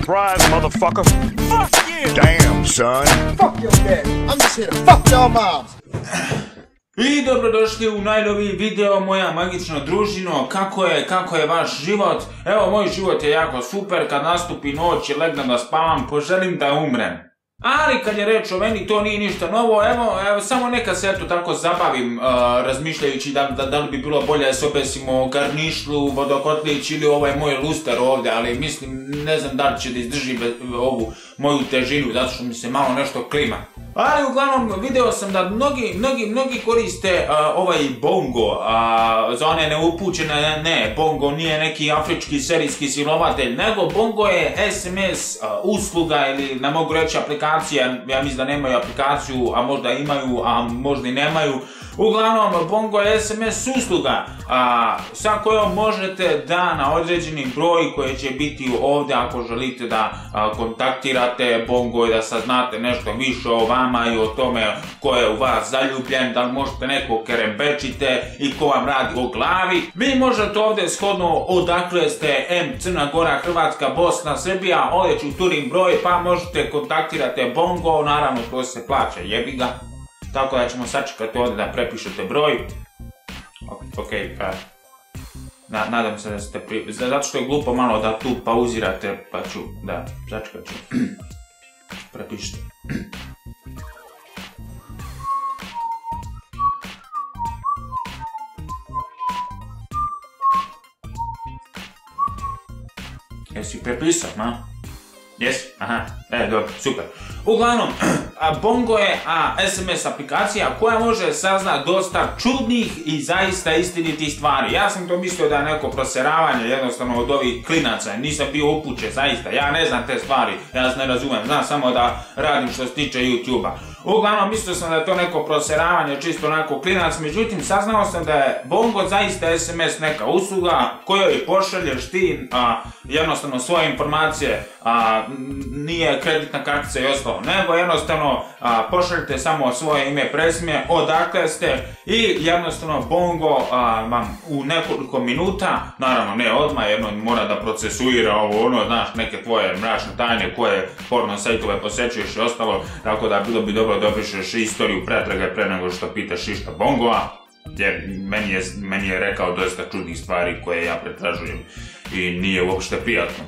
Surprise, motherfucker. Fuck you! Damn, son. Fuck your dad. I'm just here to fuck your moms. I dobrodošli u najnoviji video, moja magična družino. Kako je vaš život? Evo, moj život je jako super. Kad nastupi noć i legnem da spavam, poželim da umrem. Ali kad je reč o meni, to nije ništa novo. Evo, samo neka se eto tako zabavim razmišljajući da li bi bilo bolje da se obesimo garnišlu, vodokotlić ili ovaj moj luster ovdje, ali mislim, ne znam da li će da izdrži ovu moju težinu, zato što mi se malo nešto klima. Ali uglavnom video sam da mnogi koriste ovaj bongo, za one neupućene, ne, bongo nije neki afrički serijski silovatelj, nego bongo je SMS usluga ili ne mogu reći aplikacija, ja mislim da nemaju aplikaciju, a možda imaju, a možda i nemaju. Uglavnom, bongo je SMS usluga sa kojom možete da na određeni broj koji će biti ovdje ako želite da kontaktirate bongo i da saznate nešto više o vama i o tome ko je u vas zaljubljen, da li možete nekog kerembečite i ko vam radi o glavi. Vi možete ovdje shodno odakle ste, Crna Gora, Hrvatska, Bosna, Srbija, ovdje ću turim broj pa možete kontaktirate bongo, naravno to se plaća, jebi ga. Tako da ćemo sačekati ovdje da prepišete broj. Nadam se da ste zato što je glupo malo da tu pauzirate, pa ću, da, sačekat ću. Prepišite. Jesi prepisao, ma? Jesi? Aha, dobro, super. Uglavnom, bongo je SMS aplikacija koja može saznati dosta čudnih i zaista istinitih stvari. Ja sam to mislio da je neko proseravanje jednostavno od ovih klinaca, nisam bio upućen, zaista, ja ne znam te stvari, ja se ne razumijem, znam samo da radim što se tiče YouTube-a. Uglavnom, mislio sam da je to neko proseravanje, čisto onako klinac, međutim, saznao sam da je bongo zaista SMS neka usluga kojoj pošalješ ti jednostavno svoje informacije, nije kreditna kartica i ostalo, nego jednostavno pošaljite samo svoje ime, prezime, odakle ste i jednostavno bongo vam u nekoliko minuta, naravno ne odmah, jedno mora da procesuira ovo ono, znaš, neke tvoje mračne tajne koje porno sajtove posećuješ i ostalo, tako da bilo bi dobro da opišeš istoriju pretrage pre nego što pitaš išta bongoa, jer meni je rekao dosta čudnih stvari koje ja pretražujem i nije uopšte prijatno.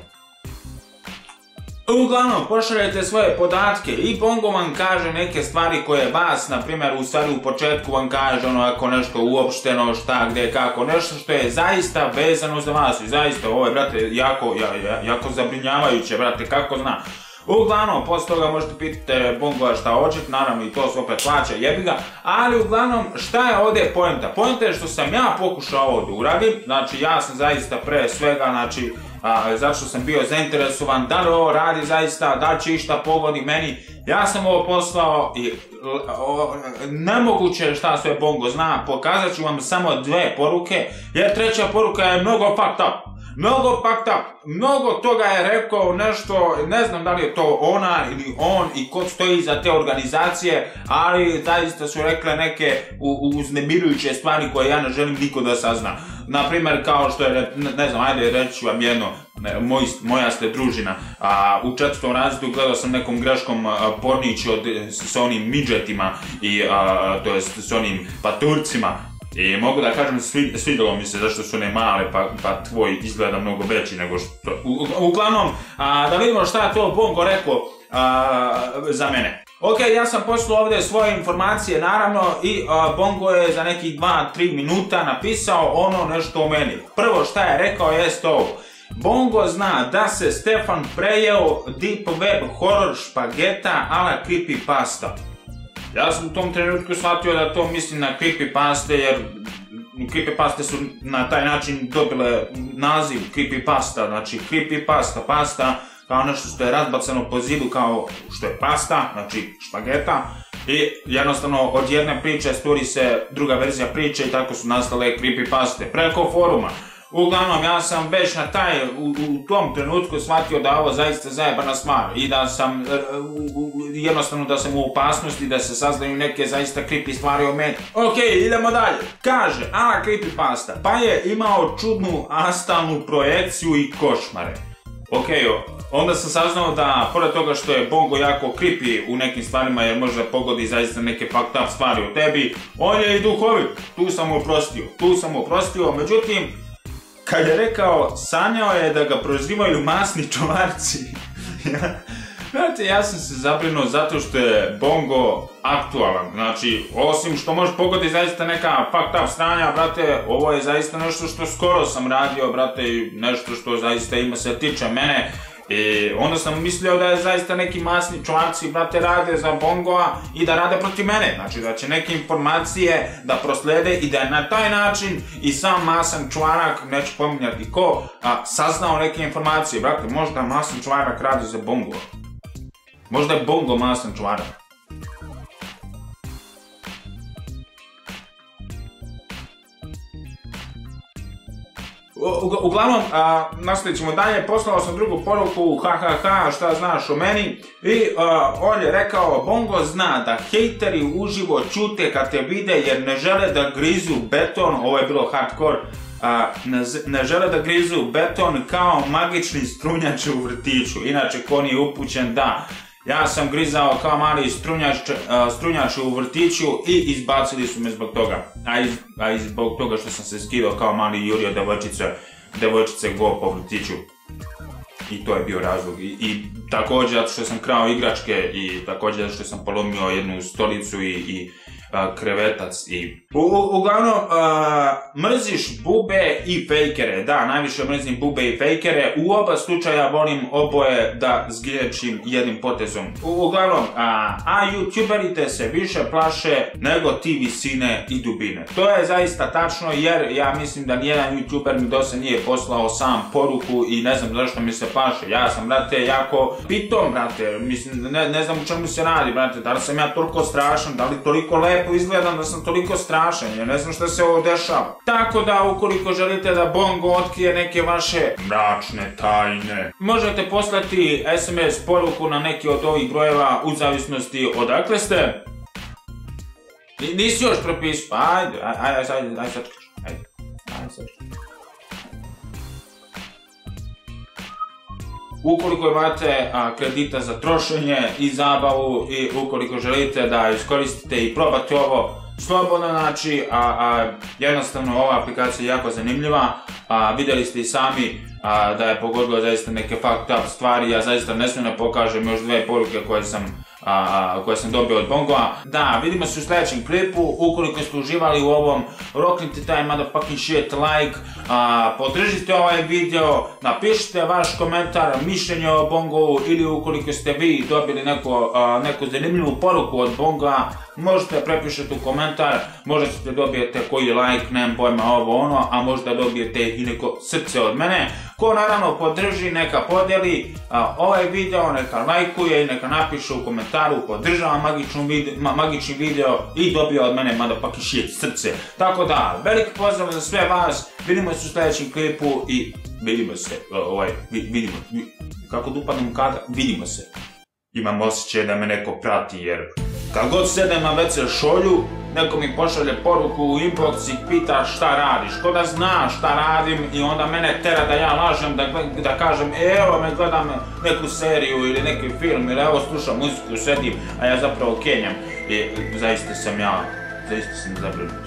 Uglavnom, pošaljete svoje podatke i bongo vam kaže neke stvari koje vas, na primjer, u stvari u početku vam kaže ono ako nešto uopšteno, šta, gde, kako, nešto što je zaista vezano za vas i zaista ovo je, brate, jako zabrinjavajuće, brate, kako zna. Uglavnom, posle toga možete pitati bongoa šta hoćete, naravno i to se opet plaća, jebi ga, ali uglavnom, šta je ovdje poenta? Poenta je što sam ja pokušao ovo da uradim, znači ja sam zaista pre svega, znači, zato što sam bio zainteresovan da li ovo radi zaista, da li će išta pogodi meni, ja sam ovo poslao i nemoguće šta sve bongo zna, pokazat ću vam samo dve poruke, jer treća poruka je mnogo fucked up. Mnogo toga je rekao nešto, ne znam da li je to ona ili on i ko stoji iza te organizacije, ali zaista su rekle neke uznemirujuće stvari koje ja ne želim niko da sazna. Naprimer, kao što je, ne znam, ajde reći vam jedno, moja ste družina, u 4. razredu gledao sam nekom greškom pornić s onim midžetima, to jest s onim paturcima. I mogu da kažem, svidjelo mi se zašto su one male, pa tvoj izgleda mnogo veći nego što... Uglavnom, da vidimo šta je to bongo rekao za mene. Ok, ja sam poslao ovdje svoje informacije, naravno, i bongo je za nekih 2-3 minuta napisao ono nešto o meni. Prvo šta je rekao jest ovo. Bongo zna da se Stefan prejeo deep web horror špageta a la creepypasta. Ja sam u tom trenutku shvatio da to mislim na creepypaste, jer creepypaste su na taj način dobile naziv creepypasta, znači creepypasta, pasta, kao nešto što je razbacano po zidu kao što je pasta, znači špageta, i jednostavno od jedne priče stvori se druga verzija priče i tako su nastale creepypaste preko foruma. Uglavnom, ja sam već u tom trenutku shvatio da ovo zaista zajebana stvar i da sam, jednostavno da sam u opasnosti da se saznaju neke zaista creepy stvari o meni. Ok, idemo dalje. Kaže, creepypasta, pa je imao čudnu astralnu projekciju i košmare. Onda sam saznao da, pored toga što je Bongo jako creepy u nekim stvarima jer može da pogodi zaista neke fucked up stvari u tebi, on je i duhovit, tu sam mu oprostio, međutim, kad je rekao, sanjao je da ga prozivaju masni čuvarci. Znate, ja sam se zabrinuo zato što je Bongo aktualan, znači, osim što može pogoditi zaista neka fucked up stranja, brate, ovo je zaista nešto što skoro sam radio, brate, nešto što zaista ima se tiče mene. I onda sam mislio da je zaista neki masni čuvarci, brate, rade za Bongoa i da rade protiv mene. Znači da će neke informacije da proslede i da je na taj način i sam masan čuvarak, neću pominjati ko, saznao neke informacije. Brate, možda masan čuvarak radi za Bongoa. Možda je Bongo masan čuvarak. Uglavnom, nastavit ćemo dalje, poslao sam drugu poruku, ha, šta znaš o meni, i on je rekao, Bongo zna da hejteri uživo ćute kad te vide jer ne žele da grizu beton, ovo je bilo hardcore, ne žele da grizu beton kao magični strunjač u vrtiću. Inače, ko nije upućen, da, ja sam grizao kao mali strunjač u vrtiću i izbacili su me zbog toga. A i zbog toga što sam se skidao kao mali jurio devojčice go po vrtiću. I to je bio razlog. I također zato što sam krao igračke i također zato što sam polomio jednu stolicu i krevetac i... Uglavnom, mrziš bube i fejkere. Da, najviše mrzim bube i fejkere. U oba slučaja volim oboje da zgriječim jednim potezom. Uglavnom, youtuberi te se više plaše nego ti visine i dubine. To je zaista tačno jer ja mislim da nijedan youtuber mi dosad nije poslao sam poruku i ne znam zašto mi se plaše. Ja sam, brate, jako pitom, brate. Mislim, ne znam u čemu se radi, brate. Da li sam ja toliko strašan, da li toliko lepo izgledam da sam toliko strašan, jer ne znam šta se ovo dešava. Tako da, ukoliko želite da Bongo otkrije neke vaše mračne tajne, možete poslati SMS poruku na neki od ovih brojeva u zavisnosti odakle ste. Nisi još propisao, ajde sad. Ukoliko imate kredita za trošenje i zabavu i ukoliko želite da iskoristite i probate ovo slobodno, znači, jednostavno ova aplikacija je jako zanimljiva, vidjeli ste i sami da je pogodilo zaista neke fucked up stvari, ja zaista ne smijem da pokažem još dve poruke koje sam dobio od Bongoa. Da, vidimo se u sljedećem klipu, ukoliko ste uživali u ovom, roknite taj motherfucking shit like, podržite ovaj video, napišite vaš komentar, mišljenje o Bongovu ili ukoliko ste vi dobili neku zanimljivu poruku od Bongoa, možete prepišete u komentar, možda ćete dobijete koji like, nemam pojma ovo ono, a možda dobijete i neko srce od mene. Ko naravno podrži, neka podijeli ovaj video, neka lajkuje i neka napiše u komentaru podržava magični video i dobije od mene motherfucking shit srce. Tako da, veliki pozdrav za sve vas, vidimo se u sljedećem klipu i vidimo se, kako da upadnem kada, vidimo se. Imam osjećaj da me neko prati jer kad god sedem na WC šolju, neko mi pošalje poruku u inbox i pita šta radiš, ko da zna šta radim i onda mene tera da ja lažem, da kažem evo me gledam neku seriju ili neki film ili evo slušam muziku, sedim, a ja zapravo kenjam i zaista sam zabrinut.